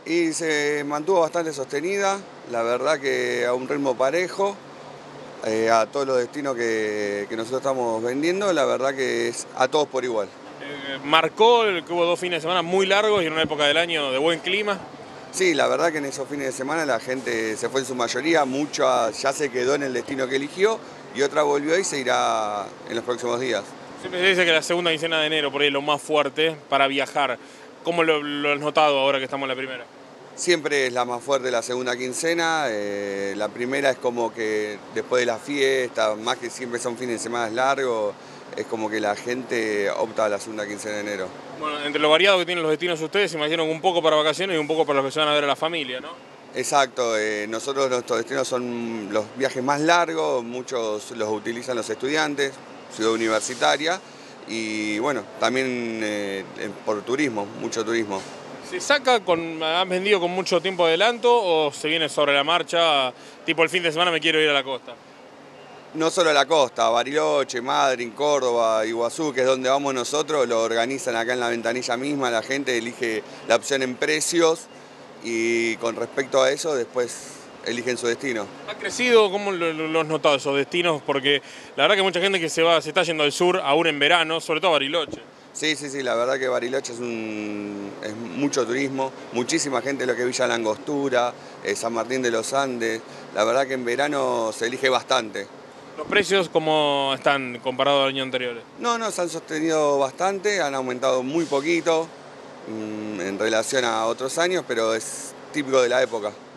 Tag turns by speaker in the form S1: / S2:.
S1: Y se mantuvo bastante sostenida, la verdad que a un ritmo parejo, a todos los destinos que nosotros estamos vendiendo, la verdad que es a todos por igual.
S2: Marcó que hubo 2 fines de semana muy largos y en una época del año de buen clima.
S1: Sí, la verdad que en esos fines de semana la gente se fue en su mayoría, mucha ya se quedó en el destino que eligió y otra volvió y se irá en los próximos días.
S2: Siempre se dice que la segunda quincena de enero por ahí es lo más fuerte para viajar. ¿Cómo lo has notado ahora que estamos en la primera?
S1: Siempre es la más fuerte la segunda quincena, la primera es como que después de la fiesta, más que siempre son fines de semana largos, es como que la gente opta a la segunda quincena de enero.
S2: Bueno, entre lo variado que tienen los destinos ustedes, imagino un poco para vacaciones y un poco para los que se van a ver a la familia, ¿no?
S1: Exacto, nosotros nuestros destinos son los viajes más largos, muchos los utilizan los estudiantes, ciudad universitaria y bueno, también por turismo, mucho turismo.
S2: ¿Se saca han vendido con mucho tiempo de adelanto o se viene sobre la marcha, tipo el fin de semana me quiero ir a la costa?
S1: No solo a la costa, Bariloche, Madryn, Córdoba, Iguazú, que es donde vamos nosotros, lo organizan acá en la ventanilla misma, la gente elige la opción en precios y con respecto a eso después eligen su destino.
S2: ¿Ha crecido? ¿Cómo lo has notado esos destinos? Porque la verdad que mucha gente que se está yendo al sur, aún en verano, sobre todo a Bariloche.
S1: Sí, la verdad que Bariloche es mucho turismo, muchísima gente lo que es Villa Langostura, San Martín de los Andes, la verdad que en verano se elige bastante.
S2: ¿Los precios cómo están comparados al año anterior?
S1: No, se han sostenido bastante, han aumentado muy poquito en relación a otros años, pero es típico de la época.